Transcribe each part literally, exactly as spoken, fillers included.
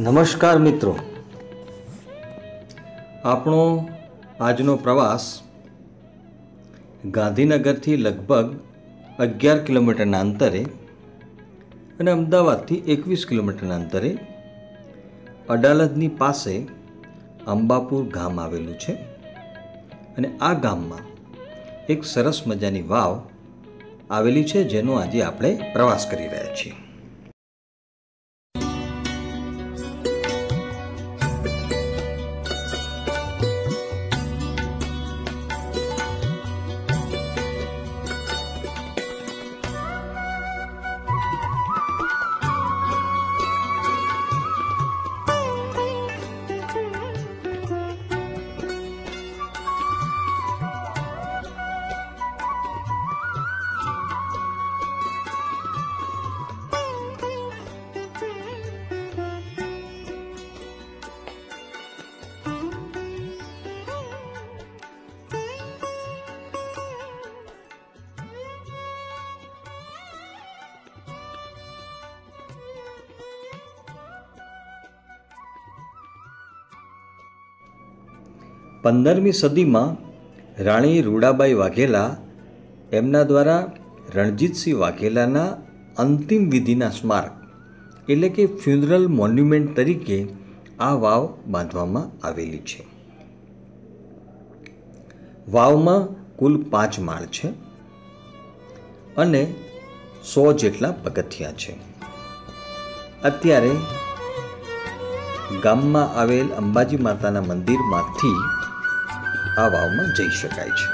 નમસ્કાર મિત્રો, આપણો આજનો પ્રવાસ ગાંધીનગરથી લગભગ અગિયાર કિલોમીટરના અંતરે અને અમદાવાદથી એકવીસ કિલોમીટરના અંતરે અડાલજની પાસે અંબાપુર ગામ આવેલું છે અને આ ગામમાં એક સરસ મજાની વાવ આવેલી છે, જેનો આજે આપણે પ્રવાસ કરી રહ્યા છીએ. પંદરમી સદીમાં રાણી રૂડાબાઈ વાઘેલા એમના દ્વારા રણજીતસિંહ વાઘેલાના અંતિમ વિધિના સ્મારક એટલે કે ફ્યુનરલ મોન્યુમેન્ટ તરીકે આ વાવ બાંધવામાં આવેલી છે. વાવમાં કુલ પાંચ માળ છે અને સો જેટલા પગથિયા છે. અત્યારે ગામમાં આવેલ અંબાજી માતાના મંદિરમાંથી આ વાવમાં જઈ શકાય છે.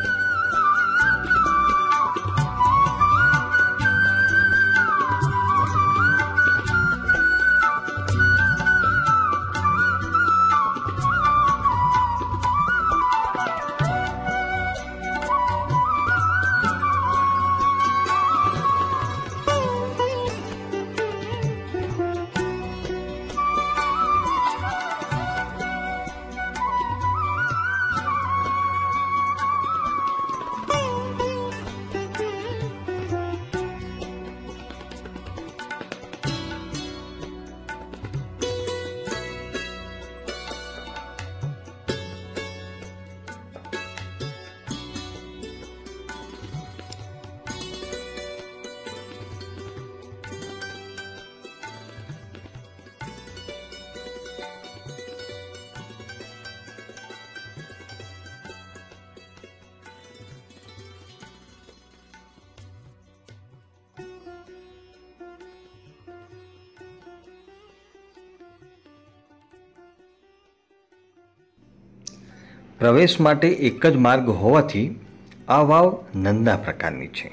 પ્રવેશ માટે એક જ માર્ગ હોવાથી આ વાવ નંદા પ્રકારની છે.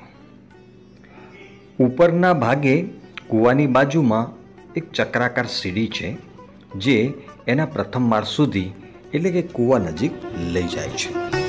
ઉપરના ભાગે કૂવાની બાજુમાં એક ચક્રાકાર સીડી છે, જે એના પ્રથમ માળ સુધી એટલે કે કૂવા નજીક લઈ જાય છે.